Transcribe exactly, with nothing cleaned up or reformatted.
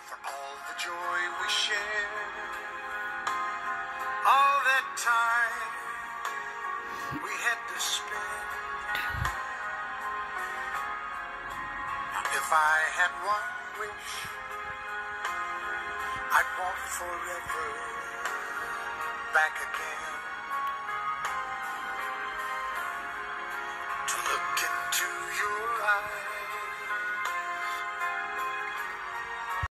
for all the joy we shared, all that time we had to spend. If I had one wish, I'd want forever back again, to look into your eyes